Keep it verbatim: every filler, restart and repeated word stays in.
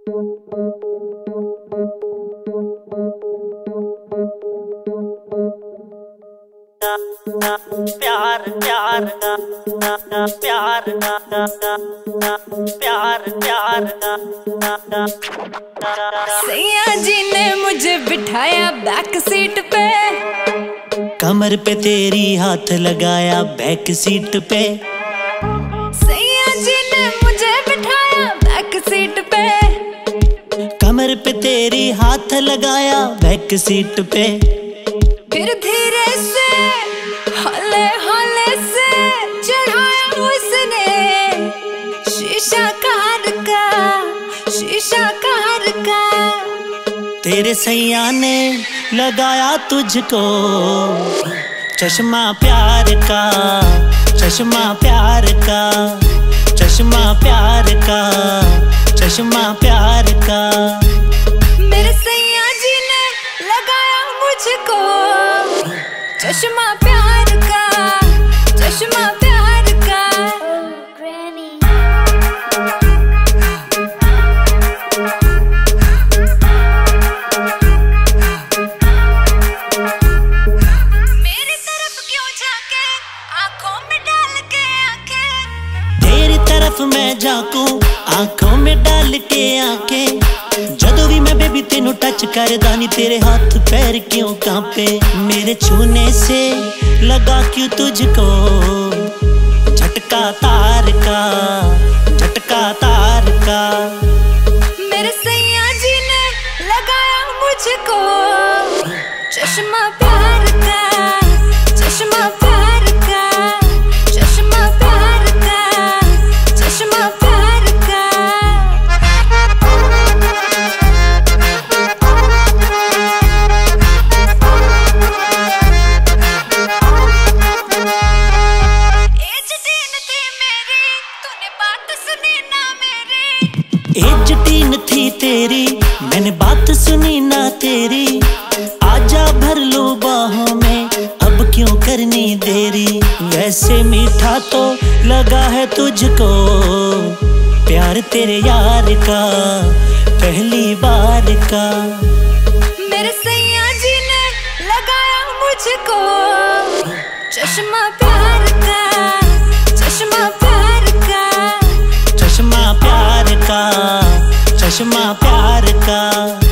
प्यार प्यार का प्यार का प्यार प्यार का सैया जी ने मुझे बिठाया बैक सीट पे, कमर पे तेरी हाथ लगाया बैक सीट पे। सैया जी ने मुझे बिठाया बैक सीट पे, कमर पे तेरी हाथ लगाया बैक सीट पे। फिर धीरे से हौले हौले से चढ़ाया उसने शीशा कार का, शीशा कार का। तेरे सैया ने लगाया तुझको चश्मा प्यार का, चश्मा प्यार का, चश्मा प्यार का, चश्मा प्यार का। मेरे सैया जी ने लगाया मुझको चश्मा प्यार का, चश्मा प्यार का। मेरी तरफ क्यों झांके आंखों में डाल के आंखें, तेरी तरफ मैं झांकूं आंखों में डाल के आंखें। जदों भी मैं बेबी तेनू टच करदा नी तेरे हाथ पैर क्यों कांपे। मेरे छूने से लगा क्यों तुझको झटका तार का, झटका तार का। मेरे सैया जी ने लगाया मुझको चश्मा प्यार का, चश्मा प्यार का, चश्मा प्यार का, चश्मा प्यार का। एज टीन थी मेरी तूने बात सुनी ना मेरी, एज टीन थी तेरी मैंने बात सुनी ना तेरी। आजा भर लो बाहों में अब क्यों करनी देरी। वैसे मीठा तो लगा है तुझको प्यार तेरे यार का पहली बार का। मेरे सैया जी ने लगाया मुझको चश्मा प्यार का, चश्मा प्यार का, चश्मा प्यार का, चश्मा प्यार का।